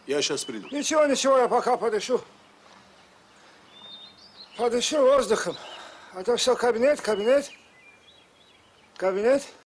Я сейчас приду. Ничего, ничего, я пока подышу. Подышу воздухом. А то все кабинет, кабинет, кабинет.